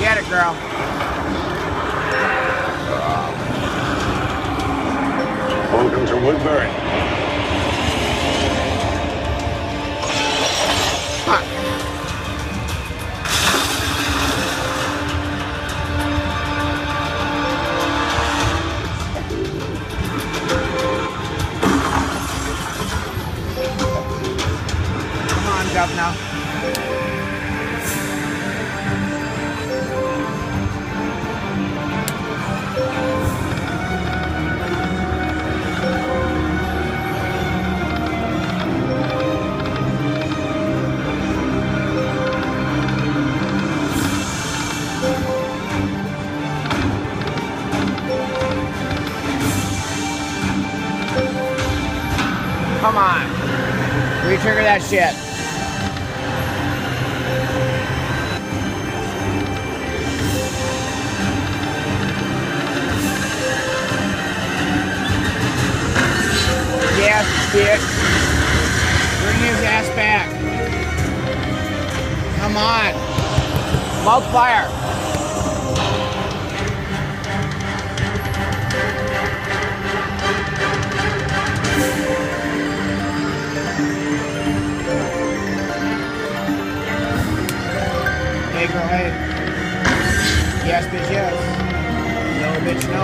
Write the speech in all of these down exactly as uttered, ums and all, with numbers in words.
Get it, girl. Welcome to Woodbury. Huh. Come on, governor. Come on. Re-trigger that shit. Yes, bitch. Bring his ass back. Come on. Mouth fire. Hey girl, hey. Yes, bitch, yes. No, bitch, no.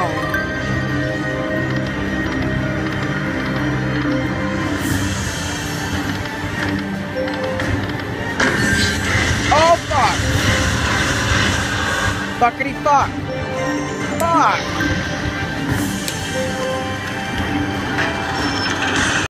Oh, fuck. Fuckity fuck. Fuck.